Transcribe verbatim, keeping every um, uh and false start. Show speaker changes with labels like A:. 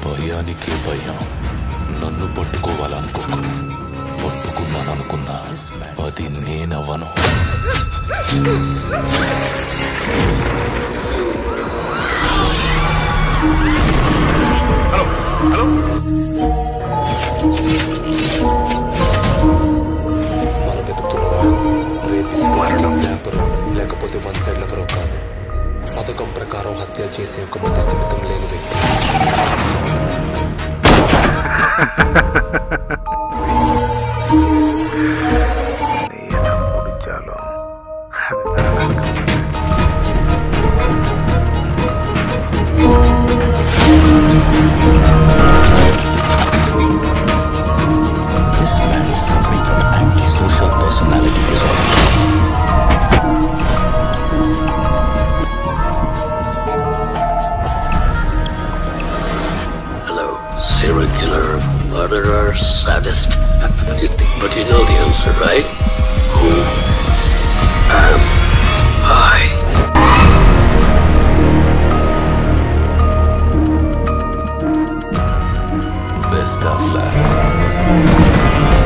A: భయానికే భయం. నన్ను పట్టుకోవాలనుకోకు. పట్టుకున్నాననుకున్నా అది నేనవ్వను.
B: హలో
C: మనం వెతుకుతున్నవాడు రేపిస్టు లేపరు, లేకపోతే వన్ సైడ్ ఎవరో కాదు. పథకం ప్రకారం హత్యలు చేసే ఒక మధ్యస్థిమితం లేని వ్యక్తి.
D: This man is suffering from antisocial personality disorder.
E: Hello, serial killer, murderer, sadist. But you know the answer, right? Who am I?
A: Best of luck.